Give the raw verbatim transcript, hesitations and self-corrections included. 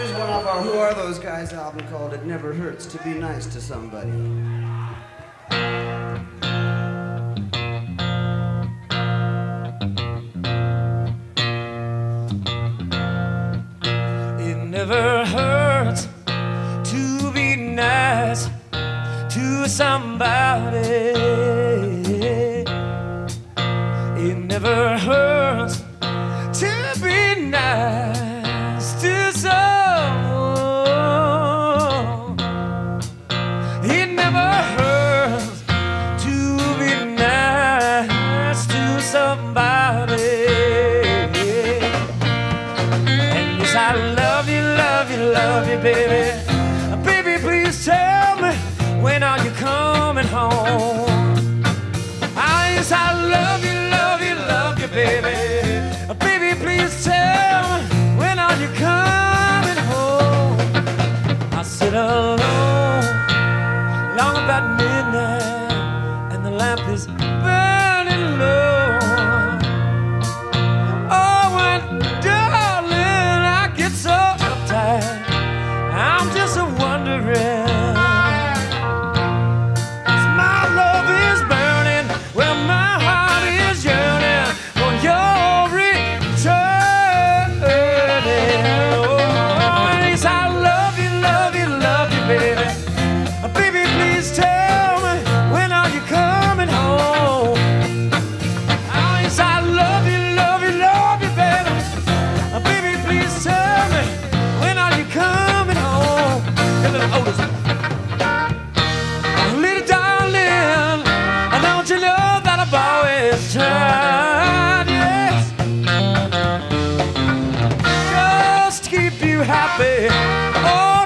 Here's one off our Who Are Those Guys album called It Never Hurts to Be Nice to Somebody. It never hurts to be nice to somebody. It never hurts to be nice to someone. It never hurts to be nice to somebody. And yes, I love you, love you, love you, baby. Baby, please tell me, when are you coming home? Ah, yes, I love you, love you, love you, baby. Baby, please tell me, when are you coming home? I sit alone, long about midnight, and the lamp is burning low. Oh, when, darling, I get so uptight, I'm just a wondering. Little darling, don't you know that I've always tried, yes, just to keep you happy. Oh,